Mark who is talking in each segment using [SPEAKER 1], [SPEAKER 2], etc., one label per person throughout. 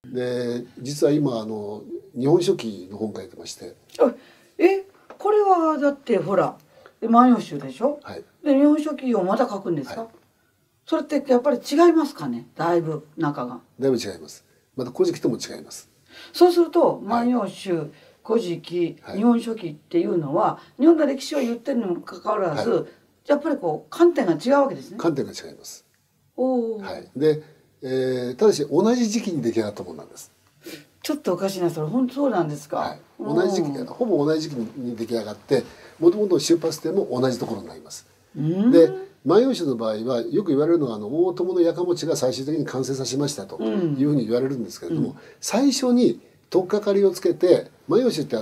[SPEAKER 1] で実は今日本書紀の本書いてまして。
[SPEAKER 2] これはだってほら万葉集でしょ、
[SPEAKER 1] はい、
[SPEAKER 2] で日本書紀をまた書くんですか、はい、それってやっぱり違いますかね、だいぶ中が。
[SPEAKER 1] だいぶ違います。また古事記とも違います。
[SPEAKER 2] そうすると万葉集、古事記、日本書紀っていうのは日本の歴史を言ってるにもかかわらず、はい、やっぱりこう観点が違うわけですね。
[SPEAKER 1] 観点が違います。
[SPEAKER 2] お、
[SPEAKER 1] はい、で、ただし同じ時期に出来上がったものなんです。
[SPEAKER 2] ちょっとおかしいな、それ本当そうなんですか。はい、
[SPEAKER 1] 同じ時期、ほぼ同じ時期に出来上がって、もともと出発点も同じところになります。で万葉集の場合はよく言われるのが大友のやかもちが最終的に完成させましたというふうに言われるんですけれども、最初に取っかかりをつけて、万葉集って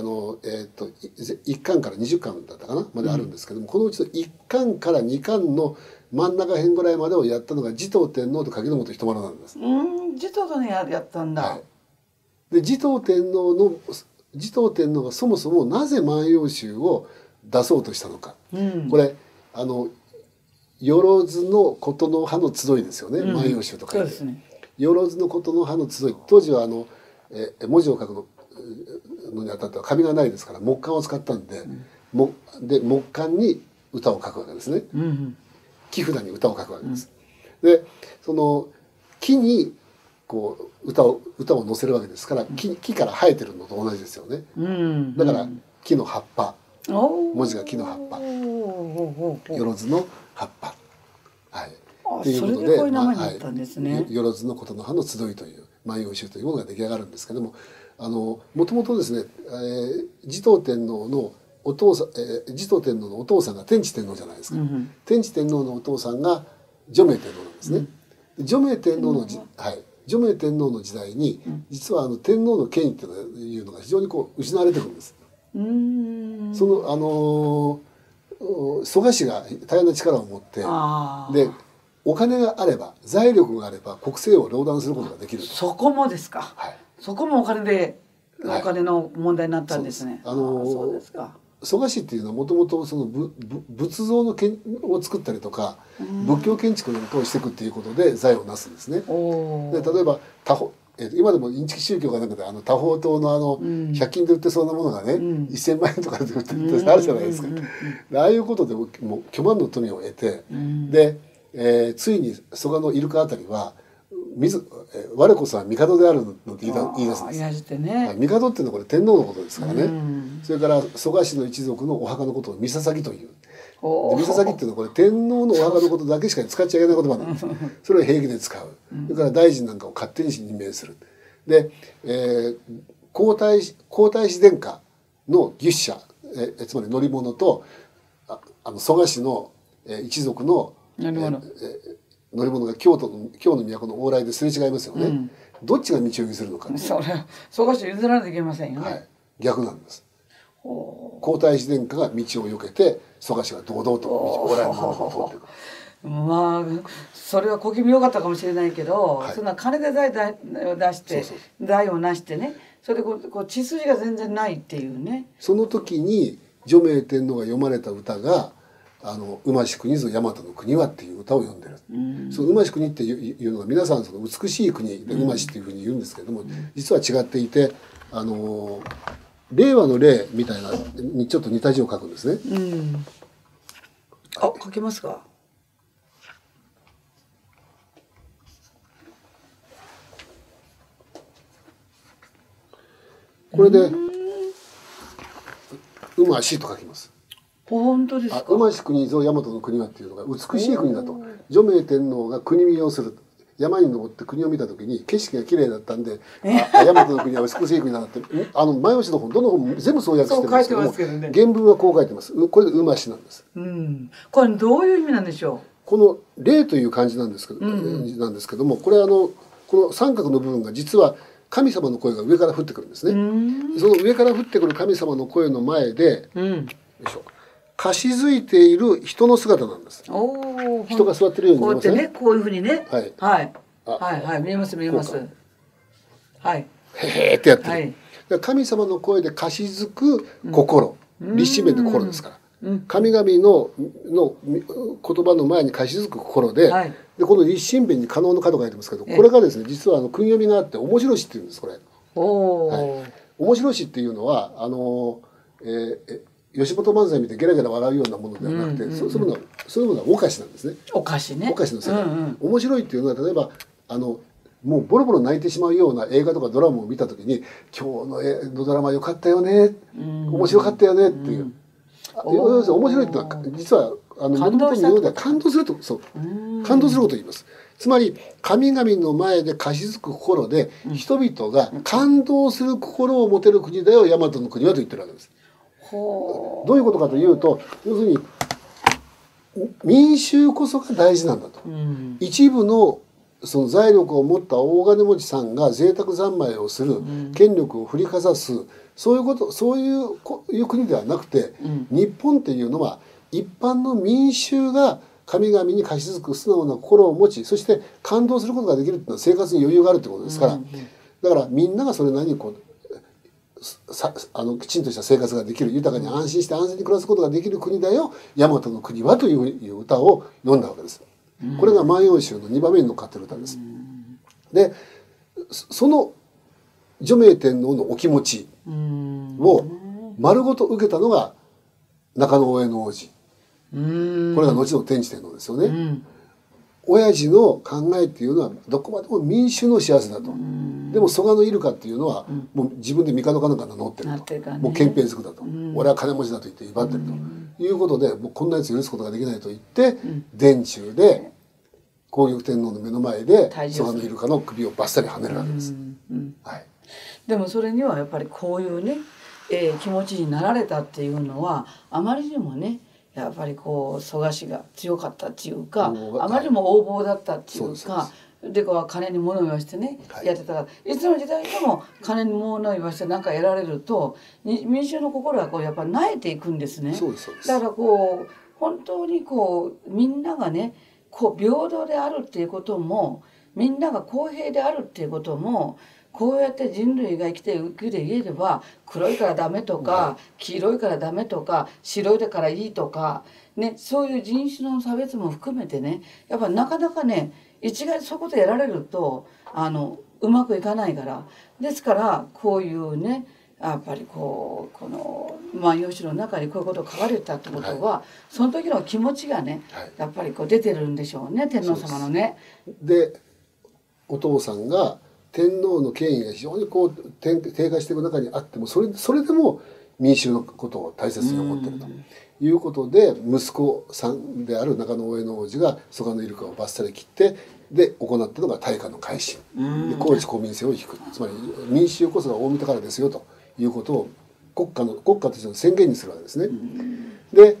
[SPEAKER 1] 1巻から20巻だったかなまであるんですけども、このうちの1巻から2巻の真ん中辺ぐらいまでをやったのが持統天皇と柿本人丸なんです。
[SPEAKER 2] 持統とねやったんだ。
[SPEAKER 1] はい、で持統天皇がそもそもなぜ万葉集を出そうとしたのか、これよろずのことの葉の集いですよね、万葉集と書いて、よろずのことの葉の集い。当時は文字を書くのにあたっては紙がないですから木簡を使ったんで、木簡に歌を書くわけですね、木札に歌を書くわけです。でその木にこう歌を載せるわけですから、木から生えてるのと同じですよね。だから木の葉っぱ、文字が木の葉っぱ、よろずの葉っぱ、はい、ということでよろずのことの葉の集いという万葉集というものが出来上がるんですけども、もともとですね、持統天皇のお父さん、持統天皇のお父さんが天智天皇じゃないですか。天智天皇のお父さんが除明天皇なんですね。除明天皇の除明天皇の時代に実は天皇の権威っていうのが非常にこう失われてくるんです。その蘇我氏が大変な力を持って、でお金があれば財力があれば国政を壟断することができる。
[SPEAKER 2] そこもですか。はい、そこもお金の問題になったんですね。そうですか。
[SPEAKER 1] 蘇我氏っていうのはもともとその仏像のを作ったりとか仏教建築なんかをしていくっていうことで財を成すんですね。で例えば今でもインチキ宗教がなくて多宝塔の100均で売ってそうなものがね、1000万円とかで売ってるあるじゃないですか。ああいうことでもう巨万の富を得て、で、ついに蘇我のイルカあたりは我こそは帝であるのって言い出すんです。帝っていうのはこれ天皇のことですからね。それから蘇我氏の一族のお墓のことを三捧という。三捧っていうのはこれ天皇のお墓のことだけしか使っちゃいけない言葉なんです。それを平気で使う。それから大臣なんかを勝手に任命する。で、皇太子殿下の牛車、つまり乗り物と蘇我氏の一族の乗り物が京の都の往来ですれ違いますよね。どっちが道を譲るのか。
[SPEAKER 2] それ蘇我氏譲らないといけませんよね。はい、
[SPEAKER 1] 逆なんです。皇太子殿下が道を避けて蘇我氏が堂々と往来のまま通っていく。
[SPEAKER 2] まあそれは小気味良かったかもしれないけど、そんな金で財を出して財を成してね、それでこう血筋が全然ないっていうね。
[SPEAKER 1] その時に除明天皇が読まれた歌が馬し国ぞ大和の国はっていう歌を読んでる。その馬し国っていうのが皆さんその美しい国で馬しっていうふうに言うんですけれども、実は違っていて令和の令みたいなにちょっと似た字を書くんですね。
[SPEAKER 2] 書けますか。
[SPEAKER 1] これで馬しと書きます。
[SPEAKER 2] 本当ですか。
[SPEAKER 1] 馬し国ぞ大和の国はっていうのが美しい国だと。除明天皇が国見をする。山に登って国を見た時に景色が綺麗だったんで、大和の国は美しい国だなって、万葉集の本どの本も全部そう訳してるんですけども、原文はこう書いてます。これで馬しなんです。
[SPEAKER 2] これどういう意味なんでしょう。
[SPEAKER 1] この霊という漢字なんですけども、これこの三角の部分が実は神様の声が上から降ってくるんですね。その上から降ってくる神様の声の前で、かしづいている人の姿なんです。人が座ってるように見えますね。
[SPEAKER 2] こういうふうにね。はい見えます見えます。はい。
[SPEAKER 1] へーってやってる。神様の声でかしづく心、立身弁の心ですから。神々の言葉の前にかしづく心ででこの立身弁に可能の可と書いてますけど、これがですね実は訓読みがあって面白しっていうんですこれ。はい、面白しっていうのは吉本漫才見てゲラゲラ笑うようなものではなくて、そういうものはお菓子なんですね。
[SPEAKER 2] お菓子ね。
[SPEAKER 1] お菓子の世界。面白いっていうのは例えばもうボロボロ泣いてしまうような映画とかドラマを見た時に「今日のドラマ良かったよね」「面白かったよね」っていう。要するに面白いっていうのは実はもともと日本では感動すると感動することを言います。つまり神々の前で貸し付く心で人々が感動する心を持てる国だよ大和の国はと言ってるわけです。どういうことかというと要するに民衆こそが大事なんだと。一部のその財力を持った大金持ちさんが贅沢三昧をする、権力を振りかざすそういう国ではなくて、日本っていうのは一般の民衆が神々に貸し付く素直な心を持ちそして感動することができるっていうのは生活に余裕があるってことですから、だからみんながそれなりにきちんとした生活ができる豊かに安心して安全に暮らすことができる国だよ大和の国はという歌を読んだわけです。これが万葉集の2番目に載っかってる歌です。でその除名天皇のお気持ちを丸ごと受けたのが中野大江の王子。これが後の天智天皇ですよね。親父の考えっていうのはどこまでも民衆の幸せだと。でも蘇我入鹿っていうのはもう自分で帝かなんか名乗ってると、もう憲兵づくだと、俺は金持ちだと言って威張ってるということでもうこんなやつ許すことができないと言って殿中で皇玉天皇の目の前で蘇我入鹿の首をバッサリはねるわけです。はい、
[SPEAKER 2] でもそれにはやっぱりこういうね、気持ちになられたっていうのはあまりにもねやっぱりこう蘇我氏が強かったっていうかあまりにも横暴だったっていうか。で金に物を言わしてね、やってたからいつの時代でも金に物を言わして何か得られると民衆の心はやっぱり萎えていくんですね。だから本当にみんながね平等であるっていうこともみんなが公平であるっていうこともこうやって人類が生きていくで言えれば黒いからダメとか黄色いからダメとか白いだからいいとか、ね、そういう人種の差別も含めてねやっぱなかなかね一概そこでやられるとうまくいかないからですからこういうねやっぱりこの「万葉集」の中にこういうことを書かれたってことは、その時の気持ちがね、やっぱり出てるんでしょうね天皇様のね。
[SPEAKER 1] でお父さんが天皇の権威が非常に低下していく中にあってもそれでも民衆のことを大切に思っているということで息子さんである中野大江の王子が蘇我入鹿をバッサリ切ってで行ったのが大化の改新で高知公民制を引くつまり民衆こそが大御からですよということを国家としての宣言にするわけですね。で、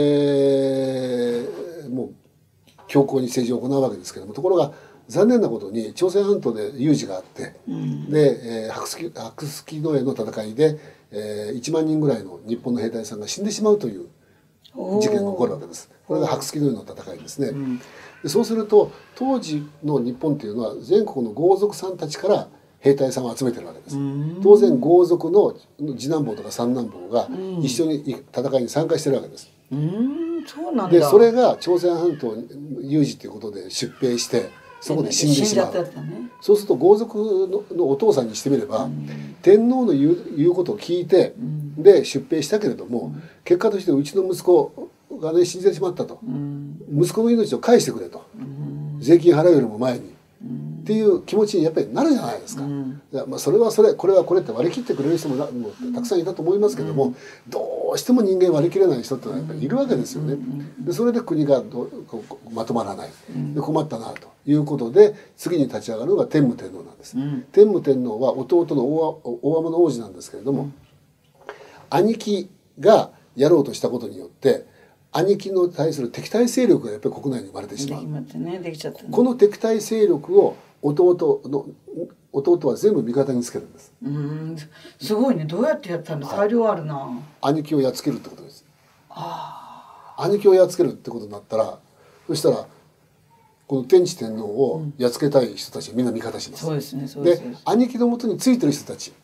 [SPEAKER 1] もう強硬に政治を行うわけですけれどもところが残念なことに朝鮮半島で有事があって、で白月の江の戦いで、1万人ぐらいの日本の兵隊さんが死んでしまうという事件が起こるわけです。これが白月の江の戦いですね。でそうすると当時の日本っていうのは全国の豪族さんたちから兵隊さんを集めてるわけです。当然豪族の次男坊とか三男坊が一緒に戦いに参加してるわけです。
[SPEAKER 2] そうなんだ。
[SPEAKER 1] でそれが朝鮮半島有事ということで出兵してそこで死んでしまう。そうすると豪族のお父さんにしてみれば、天皇の言うことを聞いて、で出兵したけれども、結果としてうちの息子がね死んでしまったと、息子の命を返してくれと、税金払うよりも前に、っていう気持ちにやっぱりなるじゃないですか。それはそれこれはこれって割り切ってくれる人もたくさんいたと思いますけども、どうしても人間割り切れない人ってのはやっぱりいるわけですよね。でそれで国がまとまらないで困ったなということで次に立ち上がるのが天武天皇なんです。天武天皇は弟の大天の王子なんですけれども、兄貴がやろうとしたことによって兄貴の対する敵対勢力がやっぱり国内に生まれてしまう。この敵対勢力を弟は全部味方につけるんです。
[SPEAKER 2] すごいね。どうやってやったんだ。裁量あるな。
[SPEAKER 1] 兄貴をやっつけるってことです。兄貴をやっつけるってことになったら、そしたらこの天智天皇をやっつけたい人たちはみんな味方します。
[SPEAKER 2] そうですね。
[SPEAKER 1] で兄貴のもとについてる人たち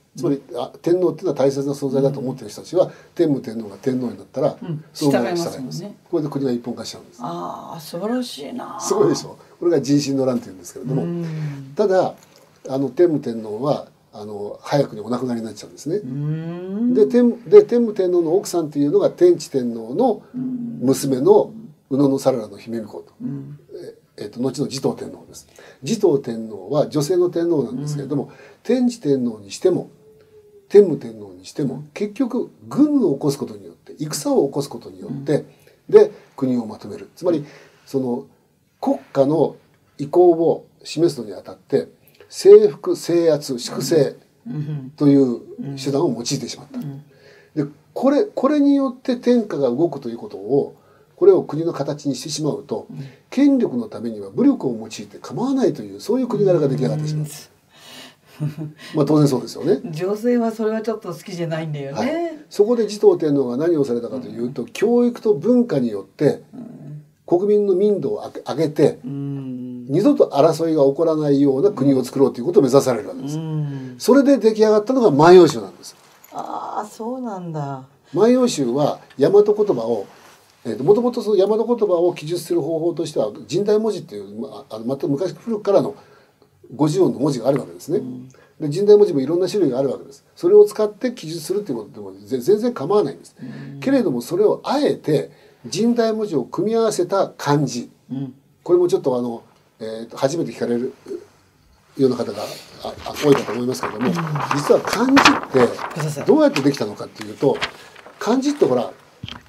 [SPEAKER 1] つまり天皇っていうのは大切な存在だと思っている人たちは、天武天皇が天皇になったら、
[SPEAKER 2] そのまま従います。
[SPEAKER 1] これで国が一本化しちゃうんです。
[SPEAKER 2] ああ、素晴らしいな。
[SPEAKER 1] すごいでしょ。これが人心の乱というんですけれども、ただ天武天皇は早くにお亡くなりになっちゃうんですね。で天武天皇の奥さんっていうのが天智天皇の娘の宇野の皿の姫巫女と、後の持統天皇です。持統天皇は女性の天皇なんですけれども、天智天皇にしても天武天皇にしても結局軍を起こすことによって戦を起こすことによって、で国をまとめる。つまりその国家の意向を示すのにあたって征服制圧粛清という手段を用いてしまった。でこれによって天下が動くということを、これを国の形にしてしまうと、権力のためには武力を用いて構わないという、そういう国柄が出来上がってしまう。まあ当然そうですよね。
[SPEAKER 2] 女性はそれはちょっと好きじゃないんだよね。
[SPEAKER 1] はい、そこで持統天皇が何をされたかというと、教育と文化によって国民の民度を上げて、二度と争いが起こらないような国を作ろうということを目指されるわけです。それで出来上がったのが万葉集なんです。
[SPEAKER 2] ああ、そうなんだ。
[SPEAKER 1] 万葉集は大和言葉をもともとその大和言葉を記述する方法としては神代文字っていうまた昔古くからの50音の文字があるわけですね。で神代文字もいろんな種類があるわけです。それを使って記述するっていうことでも全然構わないんです。けれどもそれをあえて神代文字を組み合わせた漢字、これもちょっと初めて聞かれるような方が多いかと思いますけれども、実は漢字ってどうやってできたのかっていうと、漢字ってほら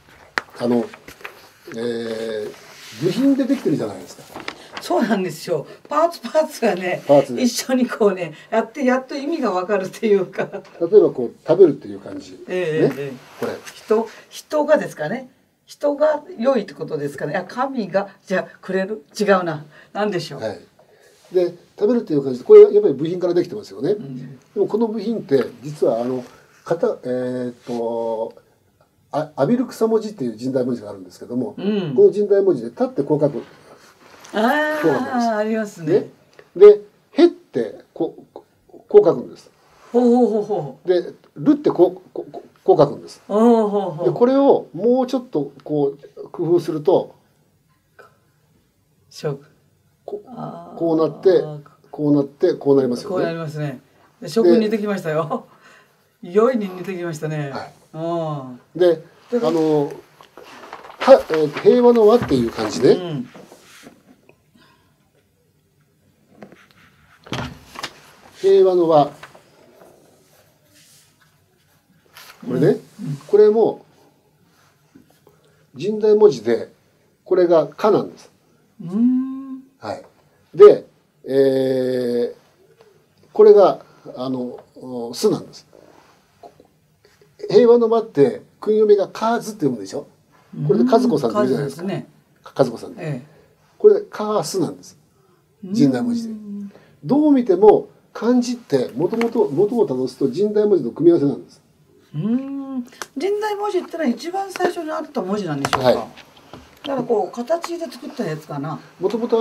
[SPEAKER 1] 部品でできてるじゃないですか。
[SPEAKER 2] そうなんですよ。パーツがね、一緒にこうねやってやっと意味がわかるっていうか。例
[SPEAKER 1] えばこう食べるっていう感じ、これ
[SPEAKER 2] 人がですかね。人が良いってことですかね。いや神がじゃあくれる、違うな、なんでしょう。
[SPEAKER 1] はい、で食べるっていう感じで、これやっぱり部品からできてますよね。でもこの部品って実は浴びる草文字っていう神代文字があるんですけども、この神代文字で立ってこう書く。
[SPEAKER 2] ありますね。
[SPEAKER 1] でへってこう書くんです。でるってこう書くんです。でこれをもうちょっとこう工夫するとこうなってこうなってこうなりますよね。
[SPEAKER 2] こうなりますね。食に似てきましたよ。良いに似てきましたね。
[SPEAKER 1] で平和の和っていう感じで、平和の和、これね、これも神代文字でこれが「か」なんです。はい、で、これが「す」なんです。平和の和って訓読みが「かず」って読むでしょ。これで和子さんって言うじゃないですか。和子さん、これで「かす」なんです。神代文字で。どう見ても漢字って元をたどすと神代文字の組み合わせなんです。
[SPEAKER 2] 神代文字ってのは一番最初にあった文字なんでしょうか。だからこう形で作ったやつかな。
[SPEAKER 1] もともと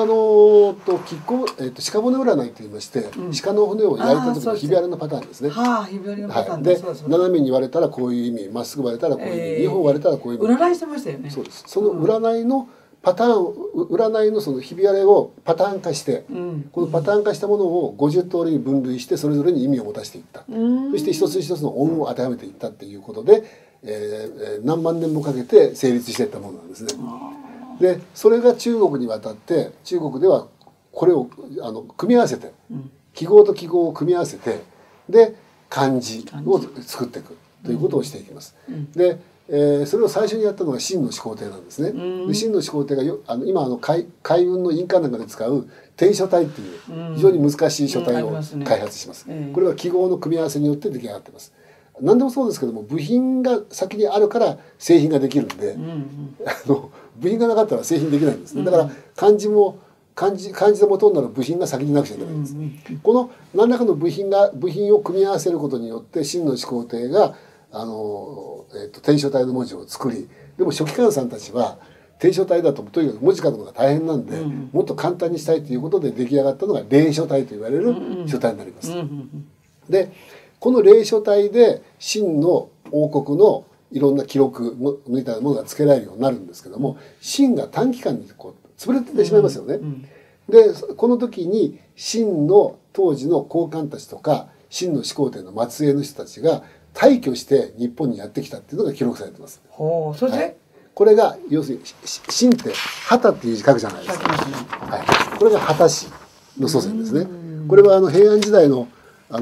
[SPEAKER 1] 鹿骨占いと言いまして、鹿の骨を焼いた時のひび割れのパターンですね。
[SPEAKER 2] ひび割れのパターン
[SPEAKER 1] で、斜めに割れたらこういう意味、まっすぐ割れたらこういう意味、2本割れたらこういう意味。
[SPEAKER 2] 占いしてましたよね。
[SPEAKER 1] そうです。その占いのパターン、占いのそのひび割れをパターン化して、このパターン化したものを50通りに分類してそれぞれに意味を持たせていった。そして一つ一つの音を当てはめていったっていうことで。何万年もかけて成立していったものなんですね。でそれが中国に渡って中国ではこれを組み合わせて、記号と記号を組み合わせてで漢字を作っていくということをしていきます。で、それを最初にやったのが秦の始皇帝なんですね。で秦の始皇帝が今海運の印鑑なんかで使う篆書体っていう非常に難しい書体を開発します。これは記号の組み合わせによって出来上がってます。何でもそうですけども部品が先にあるから製品ができるんで、部品がなかったら製品できないんですね。だから漢字の元になる部品が先になくちゃいけないんです。この何らかの部品を組み合わせることによって秦の始皇帝が篆書体の文字を作り、でも書記官さんたちは篆書体だととにかく文字書くのが大変なんで、もっと簡単にしたいということで出来上がったのが隷書体と言われる書体になります。でこの霊書体で秦の王国のいろんな記録みたいなものがつけられるようになるんですけども、秦が短期間にこう潰れてしまいますよね。でこの時に秦の当時の高官たちとか秦の始皇帝の末裔の人たちが大挙して日本にやってきたっていうのが記録されてます。
[SPEAKER 2] ほう、それで、
[SPEAKER 1] はい、これが要するに秦って旗っていう字書くじゃないですか。はい、これが旗氏の祖先ですね。これは平安時代の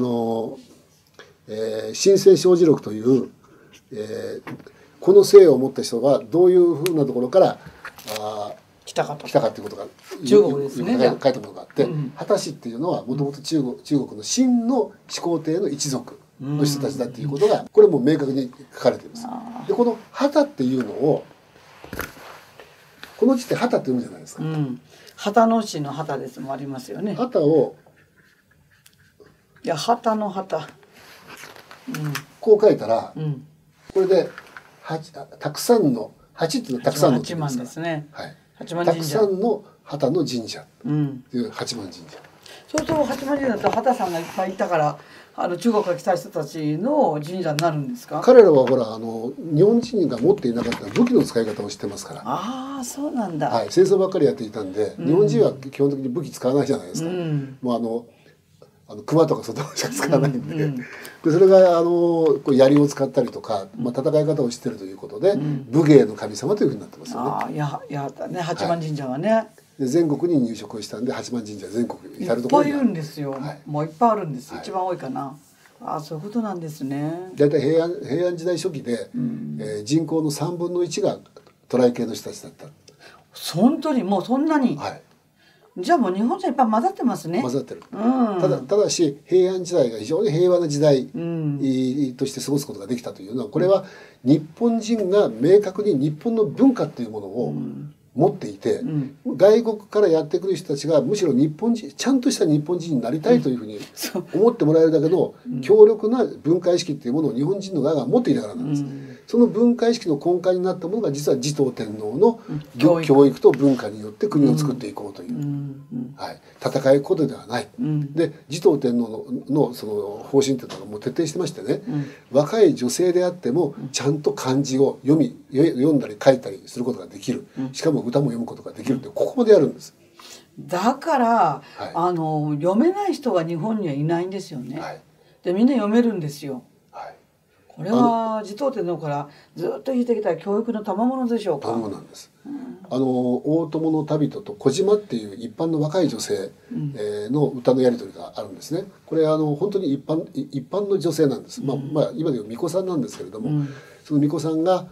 [SPEAKER 1] 新生正治録という、この姓を持った人がどういうふうなところから来たかということが
[SPEAKER 2] 中国ですね、
[SPEAKER 1] 書いたものがあって、旗氏っていうのはもともと中国の秦の始皇帝の一族の人たちだっていうことがこれも明確に書かれています。でこの旗っていうのをこの字って旗って読むじゃないですか。
[SPEAKER 2] 旗の氏の旗ですもありますよね。
[SPEAKER 1] 旗を
[SPEAKER 2] いや旗の旗、
[SPEAKER 1] こう書いたら、これでたくさんの8っていうのはたくさんの
[SPEAKER 2] 8万ですね。
[SPEAKER 1] はい、
[SPEAKER 2] 八幡神社。
[SPEAKER 1] たくさんの旗の神社っていう八幡神社。
[SPEAKER 2] そうすると八幡神社だと旗さんがいっぱいいたから中国から来た人たちの神社になるんですか？
[SPEAKER 1] 彼らはほら日本人が持っていなかった武器の使い方を知ってますから。
[SPEAKER 2] ああそうなんだ。
[SPEAKER 1] はい、戦争ばっかりやっていたんで、日本人は基本的に武器使わないじゃないですか。もう熊とかそんなのしか使わないんで、でそれがこう槍を使ったりとか、戦い方を知ってるということで、武芸の神様というふうになってますよね。
[SPEAKER 2] ああいやね八幡神社はね。
[SPEAKER 1] で全国に入植をしたんで八幡神社全国至る
[SPEAKER 2] 所にいっぱいいるんですよ。もういっぱいあるんです。一番多いかな。ああそういうことなんですね。
[SPEAKER 1] だいたい平安時代初期で、人口の3分の1が渡来系の人たちだった。
[SPEAKER 2] 本当にもうそんなに。はい。じゃあもう日本人いっぱい混ざってますね。
[SPEAKER 1] 混ざってる。ただし平安時代が非常に平和な時代として過ごすことができたというのは、これは日本人が明確に日本の文化というものを持っていて、外国からやってくる人たちがむしろ日本人ちゃんとした日本人になりたいというふうに思ってもらえるだけの強力な文化意識っていうものを日本人の側が持っていたからなんです。その文化意識の根幹になったものが実は持統天皇の教育と文化によって国を作っていこうという、戦いことではない。で持統天皇のその方針というのがもう徹底してましてね、若い女性であってもちゃんと漢字を読んだり書いたりすることができる、しかも歌も読むことができるってここまでやるんです。
[SPEAKER 2] だから、読めない人が日本にはいないんですよね。でみんな読めるんですよ。これは持統天皇からずっと引いてきた教育の賜物でしょうか。
[SPEAKER 1] 賜物なんです。大友の旅人と小島っていう一般の若い女性の歌のやり取りがあるんですね。これ本当に一般の女性なんです。今でいう巫女さんなんですけれども、その巫女さんが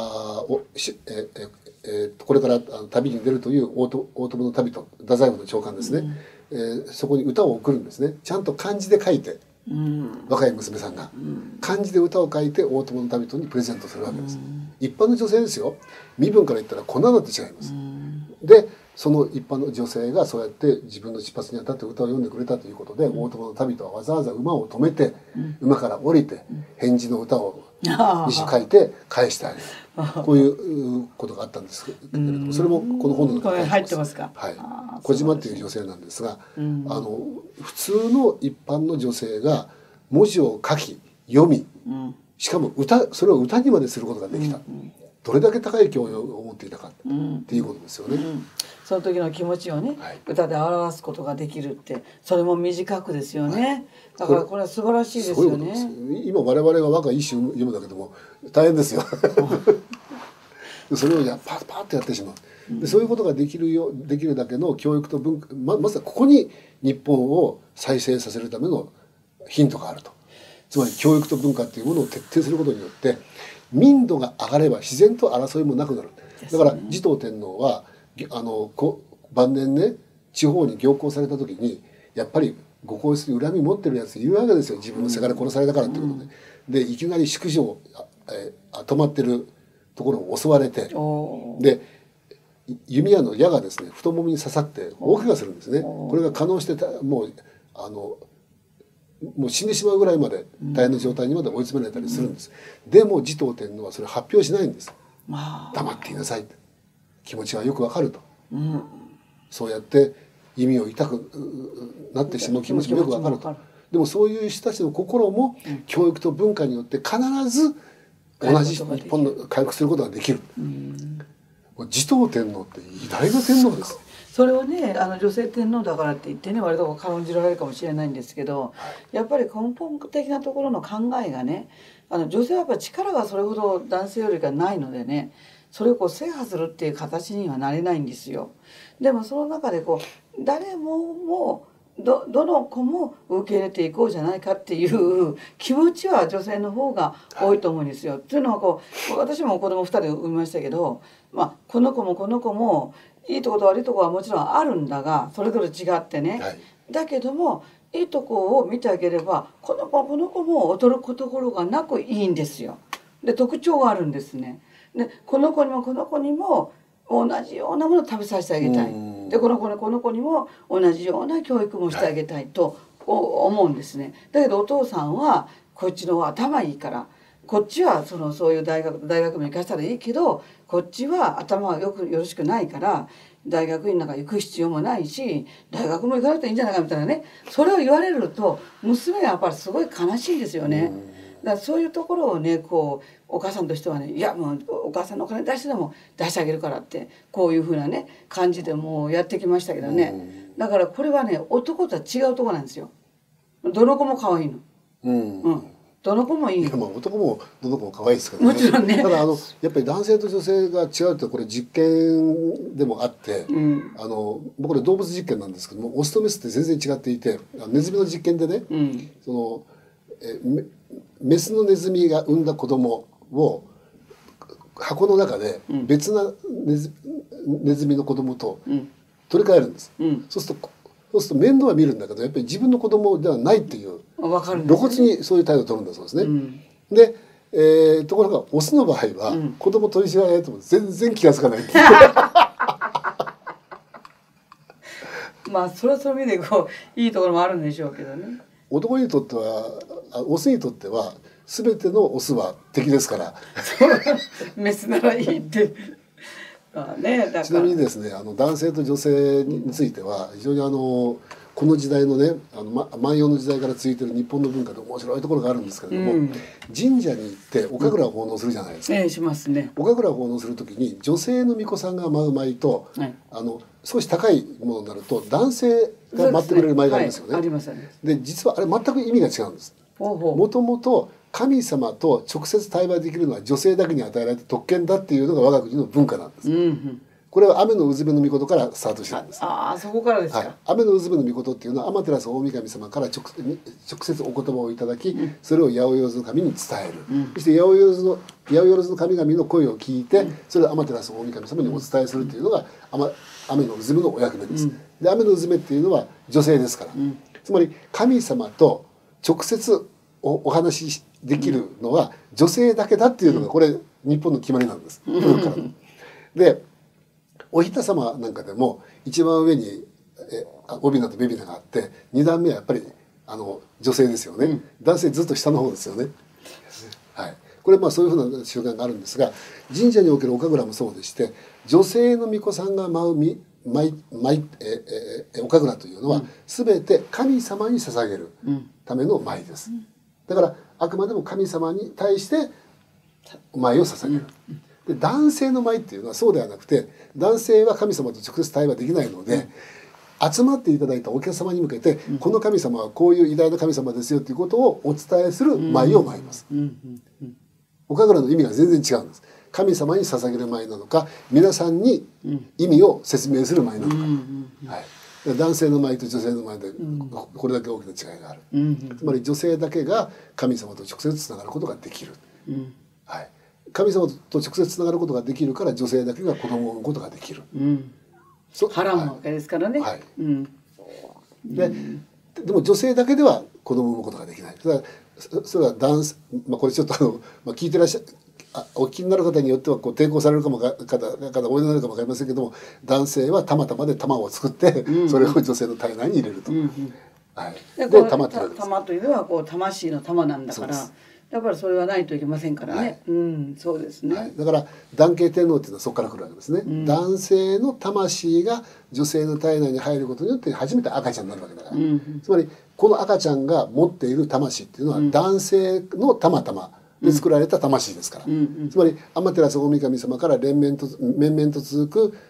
[SPEAKER 1] これから旅に出るという大友の旅人太宰府の長官ですね、そこに歌を送るんですね。ちゃんと漢字で書いて、若い娘さんが漢字で歌を書いて大友の旅人にプレゼントするわけです。一般の女性ですよ。身分から言ったらこんなのと違います。でその一般の女性がそうやって自分の出発にあたって歌を読んでくれたということで、大友の旅人はわざわざ馬を止めて、馬から降りて返事の歌を2首書いて返してあげる。こういうことがあったんですけれども、それもこの本の中に
[SPEAKER 2] 入ってますか。
[SPEAKER 1] はい、小島っていう女性なんですが、普通の一般の女性が文字を書き読み、しかもそれを歌にまですることができた。どれだけ高い教養を持っていたかっていうことですよね。
[SPEAKER 2] その時の気持ちをね、歌で表すことができるって、それも短くですよね。だからこれは素晴らしいですよね。
[SPEAKER 1] 今我々が和歌一首読むだけでも大変ですよ。それをパッとやってしまう。でそういうことができるだけの教育と文化、まずはここに日本を再生させるためのヒントがあると。つまり教育と文化っていうものを徹底することによって民度が上がれば自然と争いもなくなる。だから持統天皇は晩年ね地方に行幸された時にやっぱりご皇室に恨み持ってるやついるわけですよ。自分のせがれ殺されたからっていうことで、いきなり宿女泊まってるところを襲われて、で弓矢の矢がですね太ももに刺さって大怪我するんですね。これが可能してもう死んでしまうぐらいまで大変な状態にまで追い詰められたりするんです。でも持統天皇はそれ発表しないんです。黙っていなさい。気持ちはよくわかると。そうやって弓を痛くなってしまう気持ちもよくわかると。 でもそういう人たちの心も教育と文化によって必ず同じ日本の回復することができる。持統天皇って偉大な天皇です。
[SPEAKER 2] それをね女性天皇だからって言ってね割と軽んじられるかもしれないんですけど、やっぱり根本的なところの考えがね女性はやっぱり力がそれほど男性よりかないのでね、それを制覇するっていう形にはなれないんですよ。でもその中で誰もどの子も受け入れていこうじゃないかっていう気持ちは女性の方が多いと思うんですよ。というのは私も子供2人産みましたけど、この子もこの子もいいとこと悪いとこはもちろんあるんだがそれぞれ違ってね、だけどもいいとこを見てあげればこの子も驚くところがなくいいんですよ。で特徴があるんですね。でこの子にもこの子にも同じようなものを食べさせてあげたい。でこの子にも同じような教育もしてあげたいと思うんですね。だけどお父さんはこっちの方が頭いいからこっちはそういう大学も行かせたらいいけどこっちは頭がよろしくないから大学院なんか行く必要もないし大学も行かなくていいんじゃないかみたいなね、それを言われると娘はやっぱりすごい悲しいんですよね。だからそういうところをねお母さんとしてはね、いやもうお母さんのお金出してでも出してあげるからってこういうふうなね感じでもうやってきましたけどね。だからこれはね男とは違うところなんですよ。どの子も可愛いの。どの子もいい。
[SPEAKER 1] 男もどの子も可愛いですけど
[SPEAKER 2] ね。もちろんね。
[SPEAKER 1] ただやっぱり男性と女性が違うってこれ実験でもあって、これ動物実験なんですけどもオスとメスって全然違っていて、ネズミの実験でね、メスのネズミが産んだ子供を箱の中で別なネズミの子供と取り替えるんです。そうすると面倒は見るんだけどやっぱり自分の子供ではないっていう露骨にそういう態度を取るんだそうですね。で、ところがオスの場合は子供取り違えられても全然気が付かないって
[SPEAKER 2] それはそういう意味でいいところもあるんでしょうけどね。
[SPEAKER 1] 男にとってはオスにとっては全てのオスは敵ですから
[SPEAKER 2] メスならいいって
[SPEAKER 1] ちなみにですね男性と女性については非常にこの時代のね万葉の時代から続いている日本の文化で面白いところがあるんですけれども、神社に行ってお神楽を奉納するじゃないですか。
[SPEAKER 2] しますね。
[SPEAKER 1] お神楽を奉納する時に女性の巫女さんが舞う舞と、少し高いものになると男性が舞ってくれる舞がありますよね。で実はあれ全く意味が違うんです。もともと神様と直接対話できるのは女性だけに与えられた特権だっていうのが我が国の文化なんです。これは雨のうずめの御事からスタートしてるんです。
[SPEAKER 2] そこからですか。
[SPEAKER 1] 雨のうずめの御事っていうのは天照大神様から直接お言葉をいただき、それを八百万の神に伝える。そして八百万の神々の声を聞いて、それを天照大神様にお伝えするっていうのが雨のうずめのお役目です。で雨のうずめっていうのは女性ですから。つまり神様と直接お話しできるのは女性だけだっていうのがこれ日本の決まりなんです。でおひた様なんかでも一番上にオビナとベビナがあって2段目はやっぱり女性ですよね。男性ずっと下の方ですよね。これそういうふうな習慣があるんですが神社におけるお神楽もそうでして女性の巫女さんが舞うお神楽というのは全て神様に捧げるための舞です。だからあくまでも神様に対して舞を捧げる。で男性の舞っていうのはそうではなくて男性は神様と直接対話できないので、集まっていただいたお客様に向けて、この神様はこういう偉大な神様ですよということをお伝えする舞を舞います。お神楽の意味が全然違うんです。神様に捧げる舞なのか皆さんに意味を説明する舞なのか、男性の舞と女性の舞でこれだけ大きな違いがある。つまり女性だけが神様と直接つながることができる。神様と直接つながることができるから女性だけが子供を産むことができる。
[SPEAKER 2] 波乱わけですからね。
[SPEAKER 1] でも女性だけでは子供を産むことができない。それはこれちょっと聞いてらっしゃお聞きになる方によっては抵抗される方おいでになるかも分かりませんけども男性はたまたまで玉を作ってそれを女性の体内に入れると。
[SPEAKER 2] で玉というのは魂の玉なんだからやっぱりそれはないといけませんからね。そうですね。
[SPEAKER 1] だから男系天皇っていうのはそこから来るわけですね。男性の魂が女性の体内に入ることによって初めて赤ちゃんになるわけだから。つまりこの赤ちゃんが持っている魂っていうのは男性のたまたまで作られた魂ですから、つまり天照大神様から面々と続く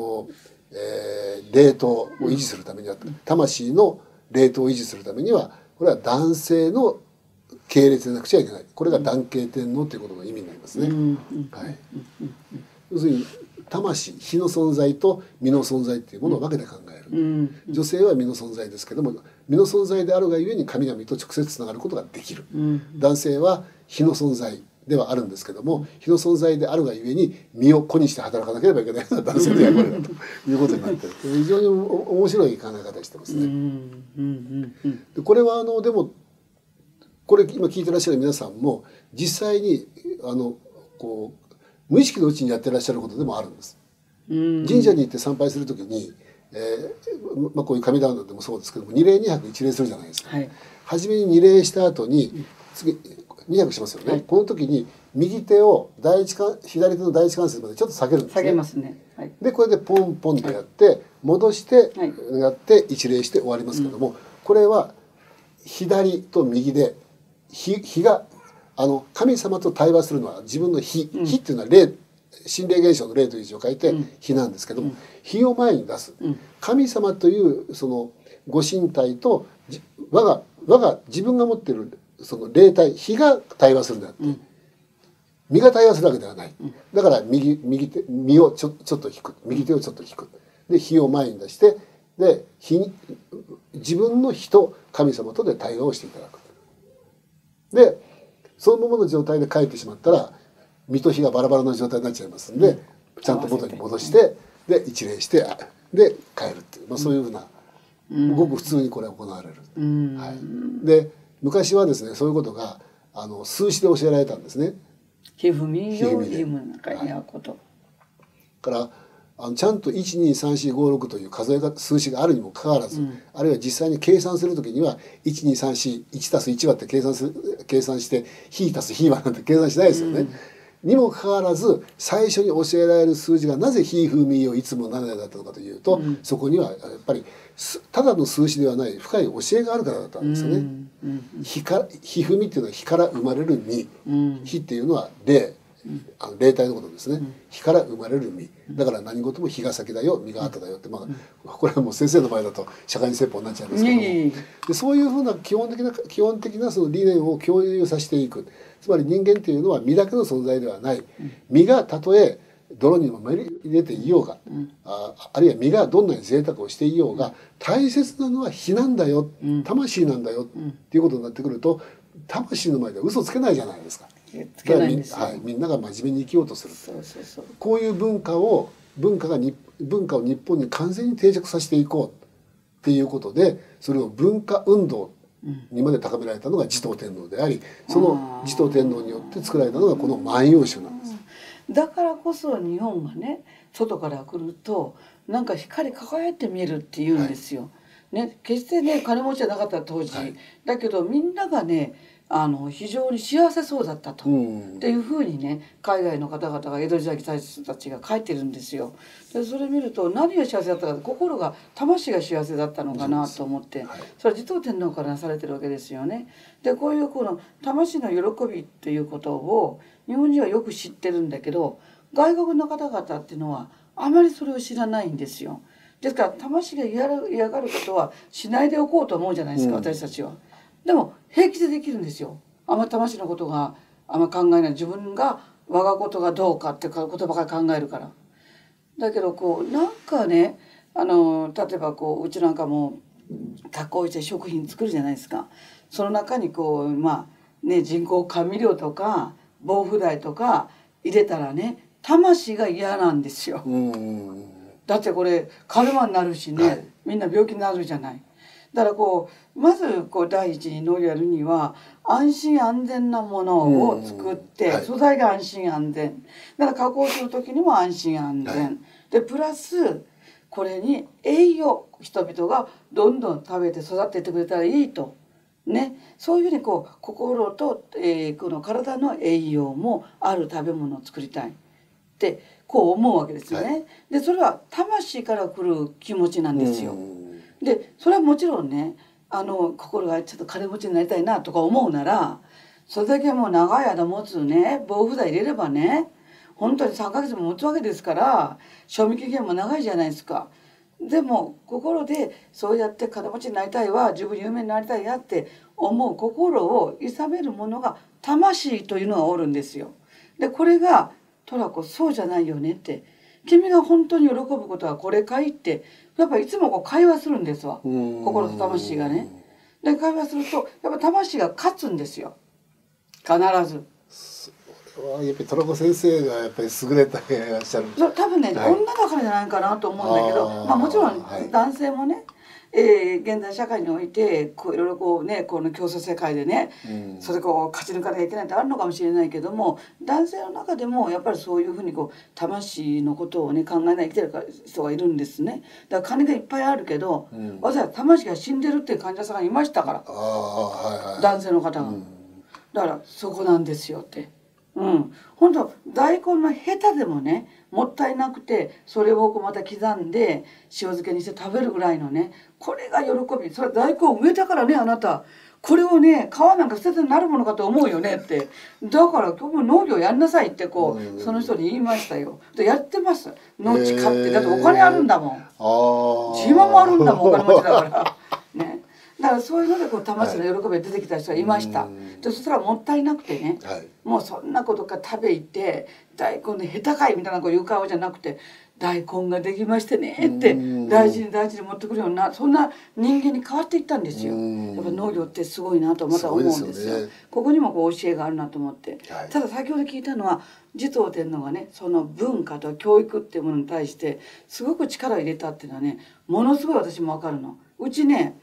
[SPEAKER 1] 霊統を維持するためには、魂の霊統を維持するためにはこれは男性の系列でなくちゃいけない。これが男系天皇ということの意味になりますね。はい、要するに魂、火の存在と身の存在っていうものを分けて考える。女性は身の存在ですけども、身の存在であるがゆえに神々と直接つながることができる。男性は火の存在ではあるんですけども、火の存在であるがゆえに身を粉にして働かなければいけないのは男性の役割だということになってる。非常に面白い考え方してますね。でこれはでもこれ今聞いてらっしゃる皆さんも実際にこう無意識のうちにやってらっしゃることでもあるんです。神社に行って参拝するときに、こういう神頼んでもそうですけども、二礼二拍一礼するじゃないですか。初めに二礼した後に次2拍しますよね。この時に右手を左手の第一関節までちょっと下げるんですね。
[SPEAKER 2] 下げますね。
[SPEAKER 1] でこれでポンポンとやって戻してやって一礼して終わりますけども、これは左と右で火が神様と対話するのは自分の火っていうのは霊、心霊現象の霊という字を書いて火なんですけども、火を前に出す、神様というそのご神体と我が自分が持っているその霊体火が対話するんだって、身が対話するわけではない。だから身をちょっと引く、右手をちょっと引く、で火を前に出して、で自分の火と神様とで対話をしていただく。でそのままの状態で帰ってしまったら身と火がバラバラの状態になっちゃいますんで、ちゃんと元に戻してで一礼してで帰るっていう、そういうふうなごく普通にこれは行われる。で昔はですね、そういうことが数詞で教えられたんですね。
[SPEAKER 2] ひふみよひむなかやこと
[SPEAKER 1] からちゃんと12345という数えが数詞があるにもかかわらず、あるいは実際に計算するときには12341+1はって計算してひ足すひはなんて計算しないですよね。にもかかわらず最初に教えられる数字がなぜひふみよいつも7だったのかというと、そこにはやっぱりただの数詞ではない深い教えがあるからだったんですよね。ひふみっていうのは火から生まれる実、火っていうのは霊体のことですね。火から生まれる実だから何事も火が先だよ実が後だよって、これはもう先生の前だと社会説法になっちゃいますけども、でそういうふうな基本的なその理念を共有させていく。つまり人間っていうのは身だけの存在ではない。身がたとえ泥にも入れていようが、あるいは身がどんなに贅沢をしていようが、大切なのは火なんだよ、魂なんだよっていうことになってくると、魂の前で嘘つけないじゃないですか。みんなが真面目に生きようとする。こういう文化を日本に完全に定着させていこうっていうことで、それを文化運動にまで高められたのが持統天皇であり、その持統天皇によって作られたのがこの万葉集なんです。
[SPEAKER 2] だからこそ日本がね、外から来るとなんか光り輝いて見えるって言うんですよ。決してね金持ちじゃなかった当時、だけどみんながね非常に幸せそうだったと、っていうふうにね海外の方々が江戸時代来た人たちが書いてるんですよ。でそれ見ると何が幸せだったか、心が魂が幸せだったのかなと思って、それは持統天皇からなされてるわけですよね。でこういうこの魂の喜びということを日本人はよく知ってるんだけど、外国の方々っていうのはあまりそれを知らないんですよ。ですから魂が嫌がることはしないでおこうと思うじゃないですか、私たちは。でも平気でできるんですよ。あんま魂のことがあんま考えない。自分が我がことがどうかってことばかり考えるから。だけどなんかね例えばうちなんかも加工して食品作るじゃないですか。その中に人工甘味料とか防腐剤とか入れたらね、魂が嫌なんですよ。だってこれカルマになるしね、みんな病気になるじゃない。だからまず第一に農業やるには安心安全なものを作って、素材が安心安全だから加工する時にも安心安全、でプラスこれに栄養、人々がどんどん食べて育ててくれたらいいとね、そういうふうに心と、この体の栄養もある食べ物を作りたいって思うわけですよね。でそれは魂から来る気持ちなんですよ。でそれはもちろんね心がちょっと金持ちになりたいなとか思うなら、それだけもう長い間持つね防腐剤入れればね、本当に3ヶ月も持つわけですから、賞味期限も長いじゃないですか。でも心でそうやって金持ちになりたいわ、自分有名になりたいやって思う心を諌めるものが魂というのがおるんですよ。でこれがトラコそうじゃないよねって、君が本当に喜ぶことはこれかいってやっぱいつもこう会話するんですわ、心と魂がね。で会話するとやっぱ魂が勝つんですよ、必ず。
[SPEAKER 1] やっぱりトラコ先生がやっぱり優れていらっしゃる。
[SPEAKER 2] 多分ね、はい、女だからじゃないかなと思うんだけど、もちろん男性もね、現代社会においていろいろこうね、この競争世界でね、それこう勝ち抜かなきゃいけないってあるのかもしれないけども、男性の中でもやっぱりそういうふうにこう魂のことをね考えない生きてる人がいるんですね。だから金がいっぱいあるけど、わざわざ魂が死んでるっていう患者さんがいましたから、男性の方が。だからそこなんですよって。本当大根のヘタでもねもったいなくて、それをこうまた刻んで塩漬けにして食べるぐらいのね、これが喜び。それは大根を植えたからね、あなたこれをね皮なんか捨ててなるものかと思うよねって、だから今日農業やんなさいってこうその人に言いましたよ。でやってます、農地買って。だってお金あるんだもん、自慢もあるんだもん、お金持ちだからね。だからそういうのでこう魂の喜びが出てきた人がいました。でそしたらもったいなくてね、もうそんなことから食べ行って大根のヘタかいみたいなこう言う顔じゃなくて、大根ができましてねって大事に大事に持ってくるような、そんな人間に変わっていったんですよ。やっぱ農業ってすごいなとまた思うんですよ。ここにもこう教えがあるなと思って。ただ先ほど聞いたのは持統天皇がね、その文化と教育っていうものに対してすごく力を入れたっていうのはね、ものすごい私も分かるの。うちね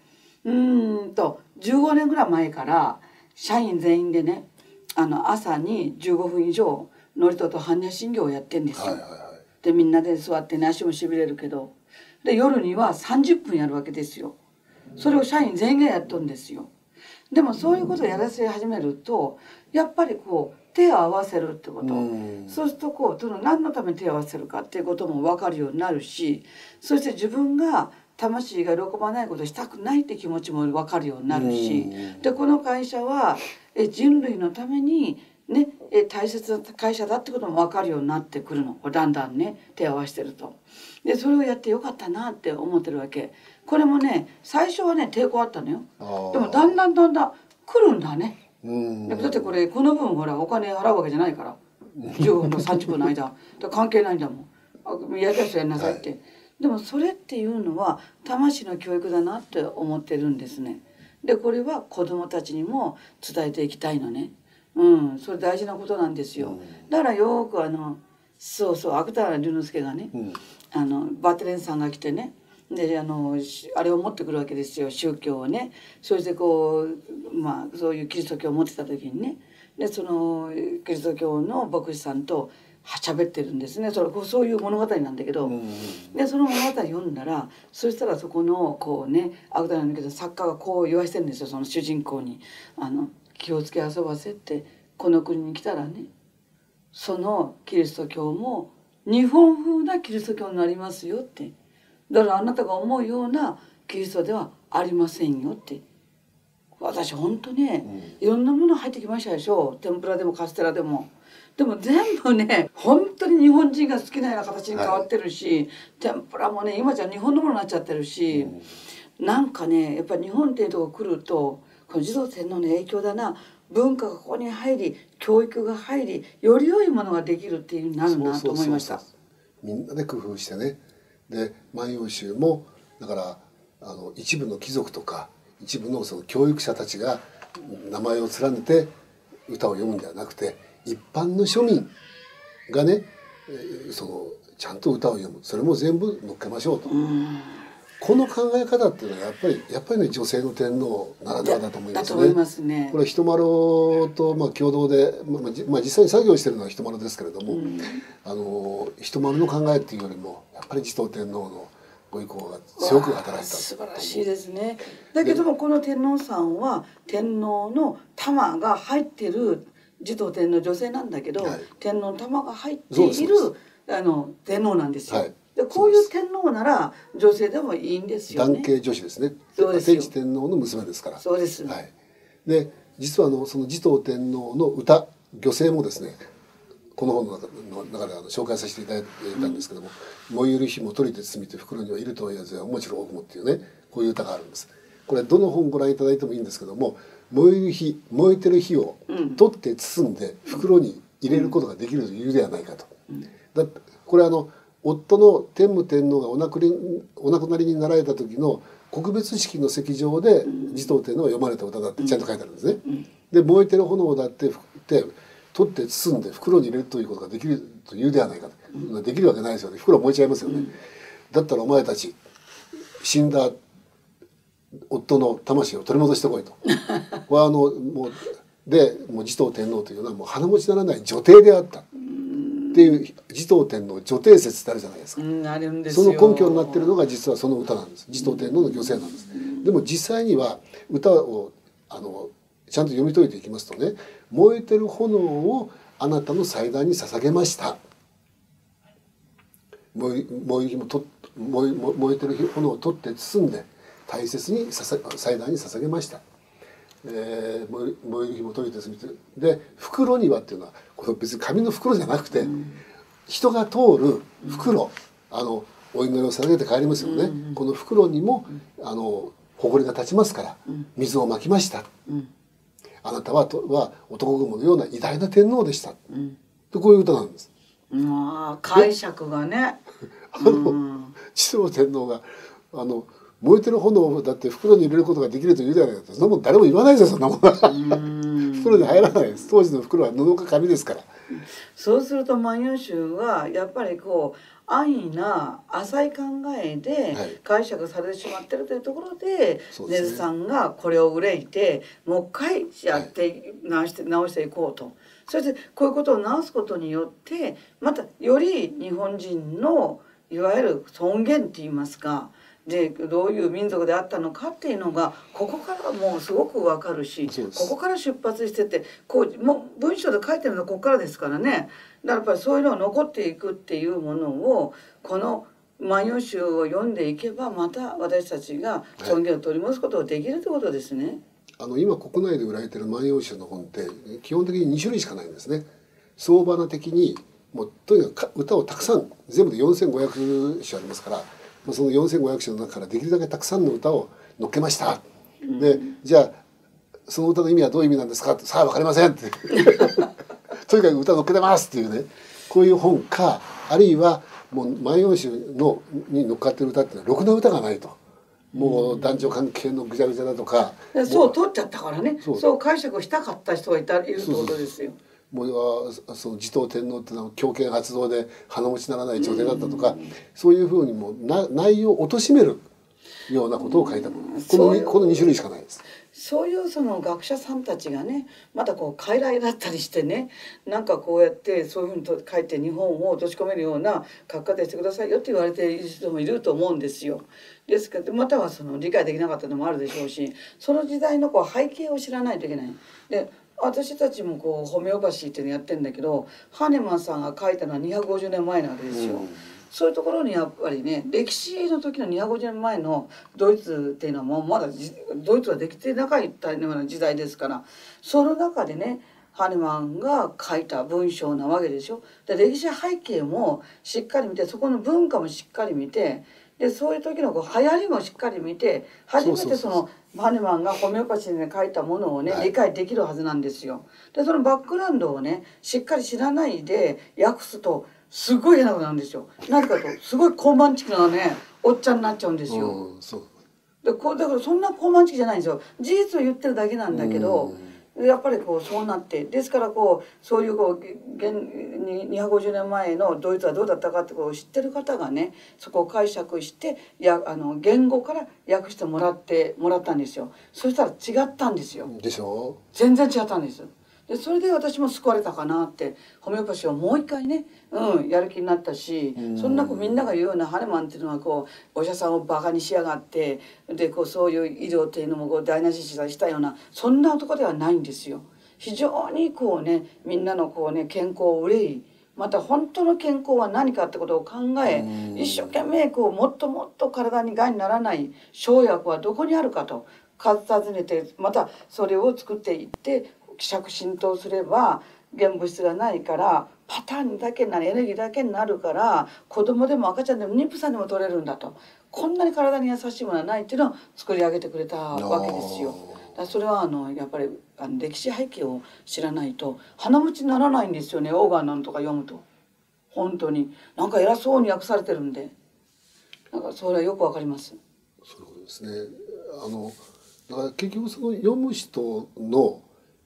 [SPEAKER 2] 15年ぐらい前から社員全員でね、朝に15分以上祝詞と般若心経をやってんですよ。でみんなで座ってね、足もしびれるけど、で夜には30分やるわけですよ。それを社員全員がやっとんですよ。でもそういうことをやらせ始めるとやっぱりこう手を合わせるってこと、そうするとこう何のために手を合わせるかっていうことも分かるようになるし、そして自分が魂が喜ばないことをしたくないって気持ちも分かるようになるし、でこの会社は人類のためにね大切な会社だってことも分かるようになってくるの、だんだんね手を合わせてると。でそれをやってよかったなって思ってるわけ。これもね最初はね抵抗あったのよ。でもだんだん来るんだね。だってこの分ほらお金払うわけじゃないから、15分の30分の間関係ないんだもん。やりたい人やんなさいって。でもそれっていうのは魂の教育だなって思ってるんですね。でこれは子どもたちにも伝えていきたいのね。それ大事なことなんですよ。だからよくそうそう芥川龍之介がね、バテレンさんが来てね、であれを持ってくるわけですよ、宗教をね。そしてこうそういうキリスト教を持ってた時にね、でそのキリスト教の牧師さんと喋ってるんですね。そういう物語なんだけど、でその物語読んだら、そしたらそこのこうね芥川なんだけど作家がこう言わせてるんですよ、その主人公に。気をつけ遊ばせって、この国に来たらねそのキリスト教も日本風なキリスト教になりますよって。だからあなたが思うようなキリストではありませんよって。私ほんとね、いろんなもの入ってきましたでしょ、天ぷらでもカステラでも。でも全部ね本当に日本人が好きなような形に変わってるし、天ぷらもね今じゃ日本のものになっちゃってるし、なんかねやっぱり日本っていうとこ来るとこの持統天皇の影響だな、文化がここに入り教育が入りより良いものができるっていう風になるなと思いました。
[SPEAKER 1] みんなで工夫してね。で万葉集もだから一部の貴族とか一部のその教育者たちが名前を連ねて歌を読むんではなくて、一般の庶民がねちゃんと歌を読む、それも全部乗っけましょうと。この考え方っていうのはやっぱりね女性の天皇ならではだと思いますね。だと思いますね。これは人丸と共同で、実際に作業してるのは人丸ですけれども、人丸の考えっていうよりもやっぱり持統天皇のご意向が強く働いた。
[SPEAKER 2] 素晴らしいですね。だけどもこの天皇さんは天皇の玉が入ってる持統天皇女性なんだけど、天皇の玉が入っている天皇なんですよ。 でこういう天皇なら女性でもいいんですよね。
[SPEAKER 1] 男系女子ですね。
[SPEAKER 2] そうですよ。
[SPEAKER 1] 天智天皇の娘ですから。
[SPEAKER 2] そうです。
[SPEAKER 1] はい。で実はその持統天皇の歌御製もですね、この本の中で紹介させていただいたんですけども「燃ゆる火も取りて包みて袋にはいるとは言わずやおもちろ多くも」っていうね、こういう歌があるんです。これどの本ご覧いただいてもいいんですけども、燃える火、燃えてる火を取って包んで袋に入れることができるというではないかと。これ夫の天武天皇がお亡くなりになられた時の告別式の席上で持統天皇が読まれた歌だってちゃんと書いてあるんですね。で燃えてる炎だって取って包んで袋に入れるということができるというではないかと。できるわけないですよね。袋燃えちゃいますよね。だったらお前たち死んだ夫の魂を取り戻してこいと。これはもう持統天皇というのはもう鼻持ちならない女帝であったっていう持統天皇女帝説ってあるじゃないですか。
[SPEAKER 2] あるんですよ。
[SPEAKER 1] その根拠になっているのが実はその歌なんです。持統天皇の御製なんです。でも実際には歌をちゃんと読み解いていきますとね、燃えてる炎をあなたの祭壇に捧げました。燃えてる炎を取って包んで大切に祭壇に捧げました。燃える火も取りて包みてで袋にはっていうのはこれ別に紙の袋じゃなくて、人が通る袋、お祈りを捧げて帰りますよね。この袋にも埃が立ちますから水をまきました。あなたは男雲のような偉大な天皇でした。でこういう歌なんです。
[SPEAKER 2] 解釈がね。
[SPEAKER 1] 持統天皇が燃えてる炎だって袋に入れることができるというじゃないかと。そんなもん誰も言わないですよ、そんなもんは。袋に入らないです。当時の袋は布か紙ですから。
[SPEAKER 2] そうすると万葉集はやっぱり安易な浅い考えで解釈されてしまってるというところで、根津さんがこれを憂いてもう一回やって直していこうと。そしてこういうことを直すことによってまたより日本人のいわゆる尊厳って言いますか、でどういう民族であったのかっていうのがここからもうすごく分かるし、ここから出発しててもう文章で書いてるのはここからですからね。だからやっぱりそういうのが残っていくっていうものをこの「万葉集」を読んでいけばまた私たちが尊厳を取り戻すことができるということですね。
[SPEAKER 1] 今国内で売られてる万葉集の本って基本的に2種類しかないんですね。相場的にもうとにかく歌をたくさん全部で4500首ありますから。その4500首の中からできるだけたくさんの歌を載っけました。でじゃあその歌の意味はどういう意味なんですかってさあ分かりませんってとにかく歌載っけてますっていうね、こういう本か、あるいはもう万葉集に乗っかってる歌ってろくな歌がないと。もう男女関係のぐちゃぐちゃだとか、
[SPEAKER 2] そう取っちゃったからね。そう解釈したかった人がいるってことですよ。
[SPEAKER 1] もうその持統天皇っていうのは強権発動で鼻持ちならない女帝だったとか、そういうふうにも内容を貶めるようなことを書いたもの。この2種類しかないです。
[SPEAKER 2] そういうその学者さんたちがね、また傀儡だったりしてね、なんかこうやってそういうふうに書いて日本を閉じ込めるような書き方してくださいよって言われている人もいると思うんですよ。ですからまたは理解できなかったのもあるでしょうし、その時代の背景を知らないといけない。で私たちもホメオパシーっていうのやってるんだけど、ハネマンさんが書いたのは250年前なわけですよ。そういうところにやっぱりね、歴史の時の250年前のドイツっていうのはもうまだドイツはできてなかったような時代ですから、その中でねハネマンが書いた文章なわけでしょ。で歴史背景もしっかり見て、そこの文化もしっかり見て、でそういう時の流行りもしっかり見て、初めてハネマンがホメオパシーで書いたものをね、理解できるはずなんですよ。でそのバックグラウンドをねしっかり知らないで訳すとすごい変なことなんですよ。なぜかとすごい高慢チキなねおっちゃんになっちゃうんですよ。だからそんな高慢チキじゃないんですよ。事実を言ってるだけなんだけど、やっぱりそうなって、ですからそういう250年前のドイツはどうだったかって知ってる方がね、そこを解釈して言語から訳してもらったんですよ。そしたら違ったんですよ。
[SPEAKER 1] でしょう。
[SPEAKER 2] 全然違ったんです。でそれで私も救われたかなって、ホメオパシーをもう一回ね、やる気になったし、そんなみんなが言うようなハネマンっていうのはお医者さんをバカにしやがって、でそういう医療っていうのも台無ししたような、そんな男ではないんですよ。非常にみんなの健康を憂い、 また本当の健康は何かってことを考え、一生懸命もっともっと体に害にならない生薬はどこにあるかと尋ねて、またそれを作っていって希釈浸透すれば原物質がないからパターンだけになる、エネルギーだけになるから、子供でも赤ちゃんでも妊婦さんでも取れるんだと、こんなに体に優しいものはないっていうのを作り上げてくれたわけですよ。それはやっぱり歴史背景を知らないと鼻持ちにならないんですよね。オーガンなんとか読むと本当になんか偉そうに訳されてるんで、なんかそれはよくわかります。
[SPEAKER 1] そういうことですね。だから結局その読む人の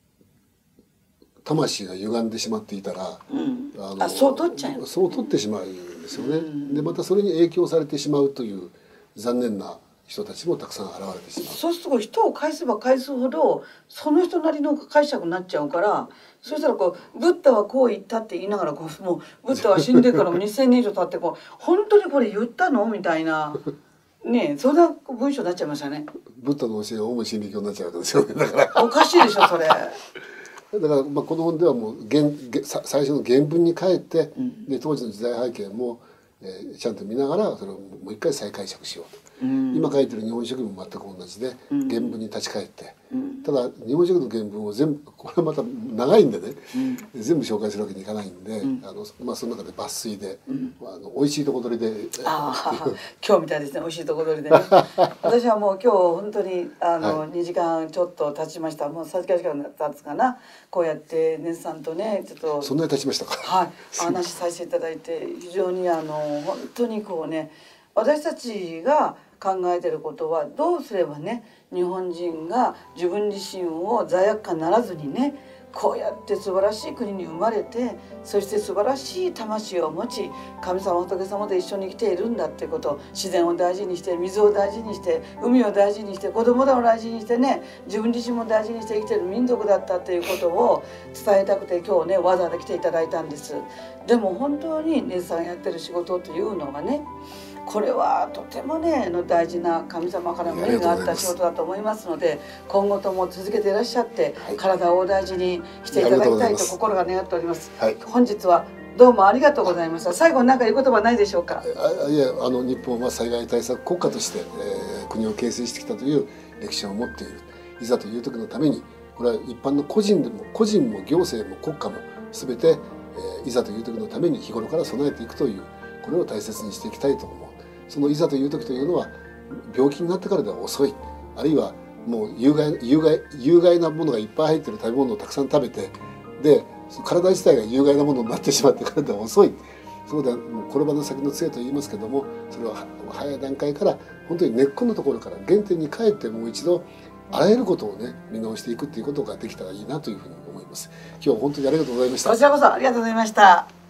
[SPEAKER 1] 魂が歪んでしまっていたら、
[SPEAKER 2] そう取っちゃう、
[SPEAKER 1] そう取ってしまうんですよね。でまたそれに影響されてしまうという残念な人たちもたくさん現れてしまう。
[SPEAKER 2] そうすると人を返せば返すほどその人なりの解釈になっちゃうから、そしたらブッダはこう言ったって言いながらもうブッダは死んでからも2000年以上経って本当にこれ言ったのみたいなね、そんな文章になっちゃいましたね。
[SPEAKER 1] ブッダの教えが主に真理教になっちゃうわけですよね。だから
[SPEAKER 2] おかしいでしょそれ。だ
[SPEAKER 1] からこの本ではもう最初の原文に帰って、で当時の時代背景も、ちゃんと見ながらそれをもう一回再解釈しようと。今書いてる「日本書紀」も全く同じで、原文に立ち返って、ただ「日本書紀」の原文を全部これはまた長いんでね、全部紹介するわけにいかないんで、その中で抜粋で、美味しいとこ取りで
[SPEAKER 2] 今日みたいですね、美味しいとこ取りでね。私はもう今日本当に2時間ちょっと経ちました。もう3時間経つかな。こうやってねさんとねちょっと
[SPEAKER 1] そんなに経ちましたか。
[SPEAKER 2] はい、話させていただいて非常に本当に私たちが考えてることはどうすればね、日本人が自分自身を罪悪感ならずにね、こうやって素晴らしい国に生まれて、そして素晴らしい魂を持ち、神様仏様と一緒に生きているんだっていうこと、自然を大事にして、水を大事にして、海を大事にして、子供らを大事にしてね、自分自身も大事にして生きている民族だったっていうことを伝えたくて今日ねわざわざ来ていただいたんです。でも本当に姉さんやってる仕事というのはね、これはとてもね大事な神様からの縁があった仕事だと思いますので、今後とも続けていらっしゃって、体をお大事にしていただきたいと心が願っております。本日はどうもありがとうございました。最後に何か言う言葉ないでしょうか。
[SPEAKER 1] いや日本は災害対策国家として、国を形成してきたという歴史を持っている。いざという時のために、これは一般の個人も行政も国家も全て、いざという時のために日頃から備えていくという、これを大切にしていきたいと思う。そのいざという時というのは病気になってからでは遅い、あるいはもう有害なものがいっぱい入ってる食べ物をたくさん食べて、で体自体が有害なものになってしまってからでは遅い。そうだ、もう転ばぬ先の杖と言いますけども、それは早い段階から本当に根っこのところから原点に帰って、もう一度あらゆることをね見直していくっていうことができたらいいなというふうに思います。今日は本当にありがとうございました。
[SPEAKER 2] こちらこそありがとうございました。